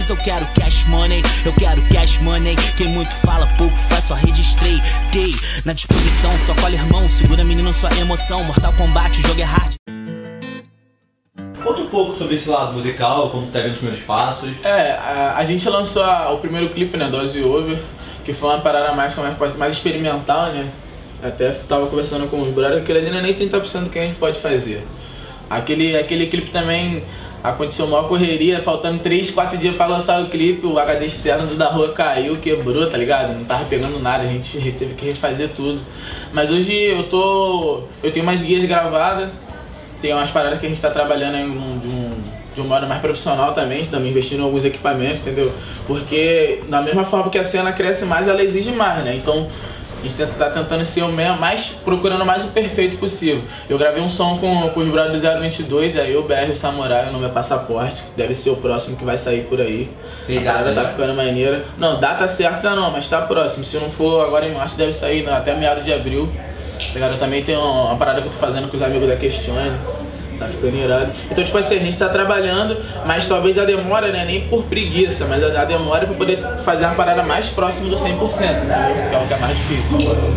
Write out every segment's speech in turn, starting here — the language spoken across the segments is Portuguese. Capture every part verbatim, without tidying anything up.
Eu quero cash money, eu quero cash money. Quem muito fala, pouco faz, só registrei. Dei na disposição, só colhe irmão. Segura menino, sua emoção. Mortal Kombat, o jogo é hard. Conta um pouco sobre esse lado musical, como tá vendo os primeiros passos. É, a, a gente lançou a, o primeiro clipe, né, Dose Over, que foi uma parada mais, mais, mais experimental, né. Até tava conversando com os brothers, aquele ali não é nem trinta por cento do que a gente pode fazer. Aquele, aquele clipe também aconteceu uma correria, faltando três, quatro dias pra lançar o clipe, o H D externo do da rua caiu, quebrou, tá ligado? Não tava pegando nada, a gente teve que refazer tudo. Mas hoje eu tô... eu tenho umas guias gravadas, tem umas paradas que a gente tá trabalhando em um, de, um, de um modo mais profissional também, estamos investindo em alguns equipamentos, entendeu? Porque da mesma forma que a cena cresce mais, ela exige mais, né? Então a gente tá tentando ser o mais, procurando mais o perfeito possível. Eu gravei um som com, com os brothers do zero vinte e dois, aí o B R, o Samurai, o nome é Passaporte, deve ser o próximo que vai sair por aí. Tem a parada tá ficando maneira. Não, data certa não, mas tá próximo. Se não for agora em março, deve sair não, até meados de abril. Eu também tenho uma, uma parada que eu tô fazendo com os amigos da Questione. Tá ficando irado. Então, tipo assim, a gente tá trabalhando, mas talvez a demora, né, nem por preguiça, mas a, a demora é pra poder fazer uma parada mais próxima do cem por cento, entendeu? Que é o que é mais difícil.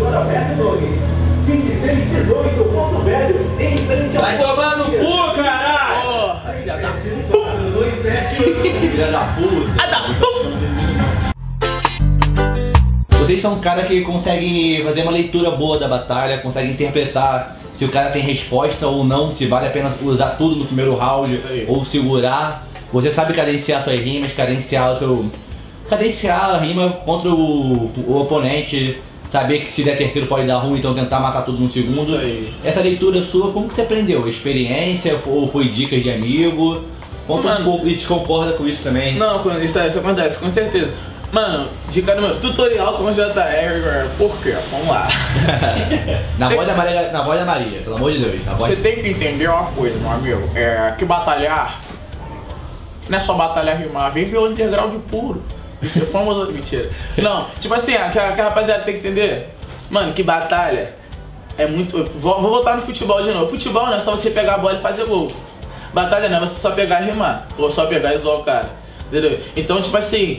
Vai tomar no cu, caralho! Porra, filha da puta! Filha da puta! Ah, da puta! Vocês são um cara que consegue fazer uma leitura boa da batalha, consegue interpretar se o cara tem resposta ou não, se vale a pena usar tudo no primeiro round ou segurar. Você sabe cadenciar suas rimas, cadenciar o seu... cadenciar a rima contra o, o oponente, saber que se der terceiro pode dar ruim, então tentar matar tudo no segundo. Isso aí. Essa leitura sua, como que você aprendeu? Experiência ou foi dicas de amigo? Conta Mano, um pouco e te concorda com isso também. Não, isso, isso acontece, com certeza. Mano, dica no meu tutorial como J R, por quê? Vamos lá. na, voz da Maria, na voz da Maria, pelo amor de Deus. Na voz... Você tem que entender uma coisa, meu amigo. É que batalhar não é só batalhar rimar, vem pelo underground puro. Isso é famoso. Mentira. Não, tipo assim, a, que a, que a rapaziada tem que entender. Mano, que batalha é muito. Vou, vou voltar no futebol de novo. Futebol não é só você pegar a bola e fazer gol. Batalha não é você só pegar e rimar. Ou só pegar e zoar o cara. Entendeu? Então, tipo assim.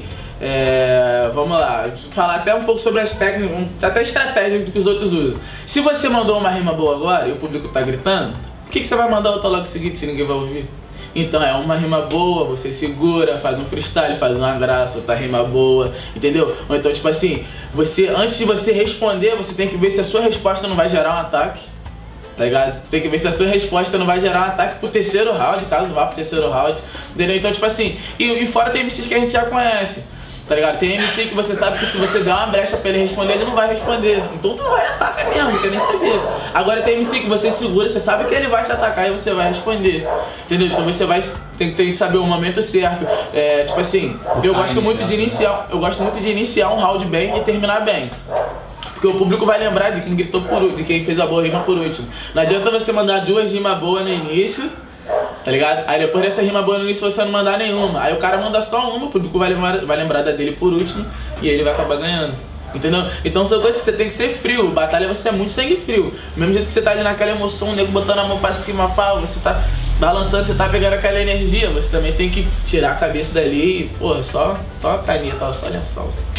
É, vamos lá, falar até um pouco sobre as técnicas, até estratégias do que os outros usam. Se você mandou uma rima boa agora e o público tá gritando, por que, que você vai mandar outra logo seguinte se ninguém vai ouvir? Então é uma rima boa, você segura, faz um freestyle, faz uma graça, outra rima boa, entendeu? Ou então tipo assim, você, antes de você responder, você tem que ver se a sua resposta não vai gerar um ataque. Tá ligado? Você tem que ver se a sua resposta não vai gerar um ataque pro terceiro round, caso vá pro terceiro round, entendeu? Então tipo assim, e, e fora tem M Cs que a gente já conhece. Tá ligado? Tem M C que você sabe que se você der uma brecha pra ele responder, ele não vai responder. Então tu vai atacar mesmo, não quer nem saber. Agora tem M C que você segura, você sabe que ele vai te atacar e você vai responder. Entendeu? Então você vai tem, tem que saber o momento certo. É, tipo assim, eu gosto muito de iniciar. Eu gosto muito de iniciar um round bem e terminar bem. Porque o público vai lembrar de quem gritou por último, de quem fez a boa rima por último. Não adianta você mandar duas rimas boas no início, tá ligado? Aí depois dessa rima boa no início você não mandar nenhuma. Aí o cara manda só uma, o público vai lembrar, vai lembrar da dele por último e ele vai acabar ganhando. Entendeu? Então são coisas que você tem que ser frio. Batalha você é muito sangue frio. Do mesmo jeito que você tá ali naquela emoção, o nego botando a mão pra cima, pá, você tá balançando, você tá pegando aquela energia, você também tem que tirar a cabeça dali e, pô, só, só caneta, só lençol.